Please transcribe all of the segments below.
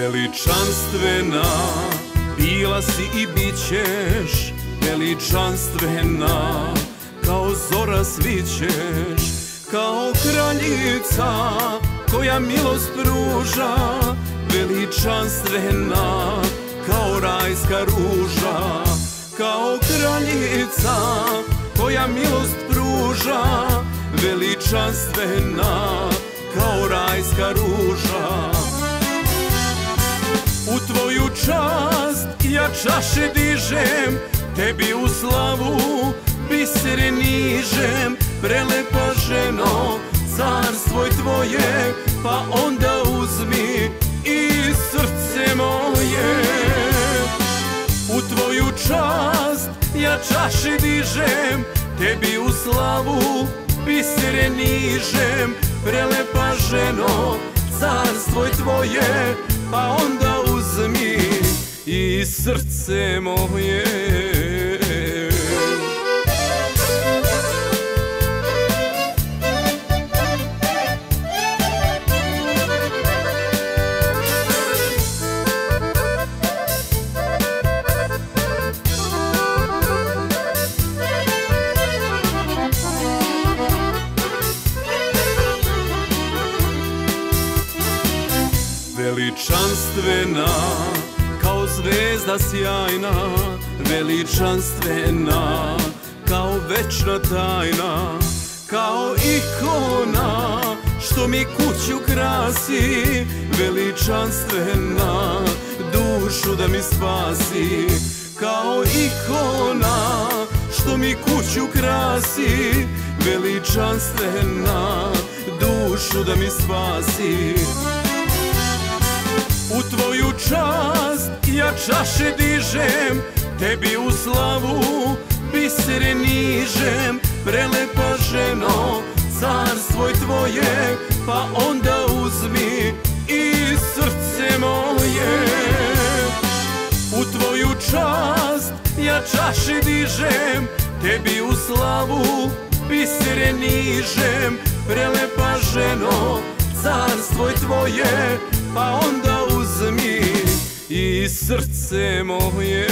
Veličanstvena, bila si i bit ćeš veličanstvena, kao zora svićeš, kao kraljica koja milost pruža, veličanstvena, kao rajska ruža, kao kraljica koja milost pruža, veličanstvena, kao rajska ruža. U tvoju čast ja čaše dižem, tebi u slavu bisere nižem, prelepa ženo, carstvo je tvoje, pa onda uzmi i srce moje. U tvoju čast ja čaše dižem, tebi u slavu bisere nižem, prelepa ženo, carstvo je tvoje, pa onda uzmi i srce moje. Veličanstvena, kao zvezda sjajna, veličanstvena, kao večna tajna, kao ikona što mi kuću krasi, veličanstvena, dušu da mi spasi, kao ikona što mi kuću krasi, veličanstvena, dušu da mi spasi. U tvoju čast ja čaše dižem, tebi u slavu bisere nižem, prelepa ženo, carstvo je tvoje, pa onda uzmi i srce moje. U tvoju čast ja čaše dižem, tebi u slavu bisere nižem, prelepa ženo, carstvo je tvoje, pa onda uzmi i srce moje.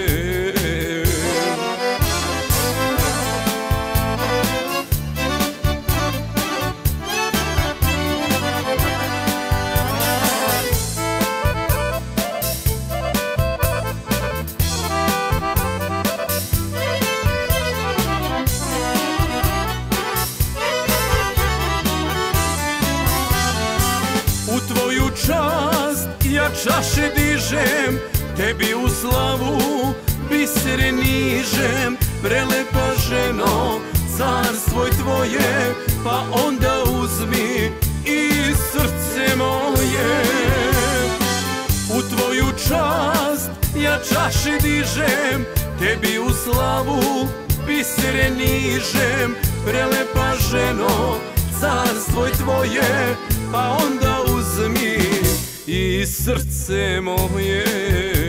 U tvoju čast ja čaše dižem, tebi u slavu bisere nižem, prelepa ženo, carstvo je tvoje, pa onda uzmi i srce moje. U tvoju čast ja čaše dižem, tebi u slavu bisere nižem, prelepa ženo, carstvo je tvoje, pa onda uzmi i srce moje.